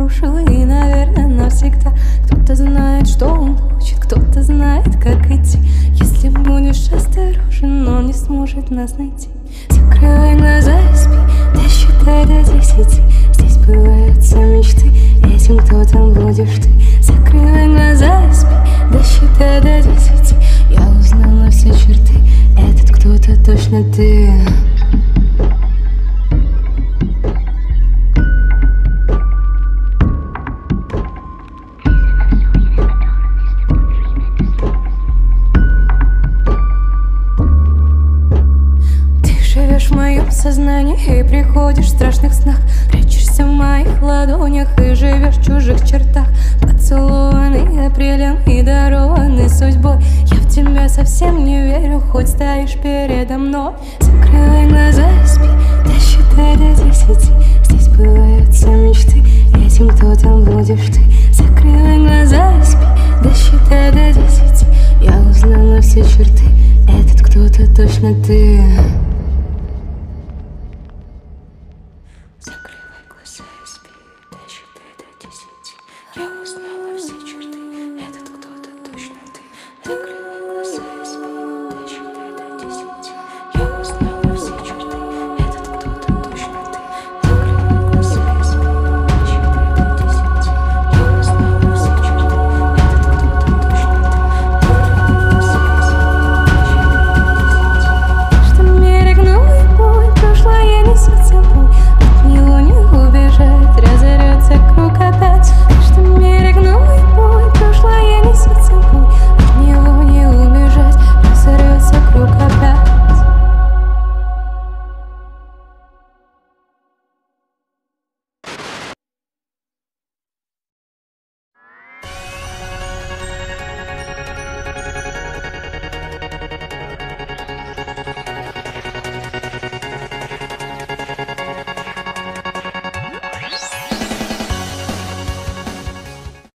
нарушил и, наверное, навсегда. Кто-то знает, что он хочет, кто-то знает, как идти. Если будешь осторожен, он не сможет нас найти. Закрывай глаза и спи, досчитай до 10. Здесь сбываются мечты, этим кто-то будешь ты. Закрывай глаза и спи, досчитай до 10. Я узнала все черты, этот кто-то точно ты. В моем сознании и приходишь в страшных снах. Прячешься в моих ладонях и живешь в чужих чертах. Поцелованный апрелем и дарованный судьбой. Я в тебя совсем не верю, хоть стоишь передо мной. Закрывай глаза и спи, досчитай до 10. Здесь сбываются мечты, этим кто-то будешь ты. Закрывай глаза и спи, досчитай до 10. Я узнала все черты, этот кто-то точно ты.